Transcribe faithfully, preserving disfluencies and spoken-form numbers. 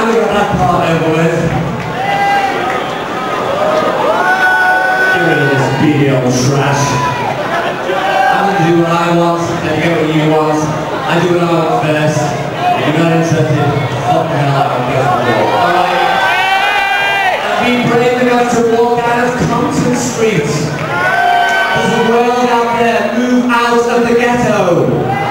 and we got that part over with. Get rid of this beady old trash. I'm gonna do what I want, and you get what you want. I do what I want first. If you're not interested, fuck the hell out and go for the door. Alright? And be brave enough to walk out of Compton Street. There's a world out there, move out of the ghetto.